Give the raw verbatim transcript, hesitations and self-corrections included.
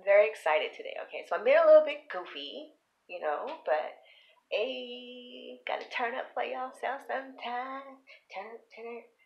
very excited today. Okay, so I'm being a little bit goofy, you know, but hey, gotta turn up for yourself sometime. Turn, turn,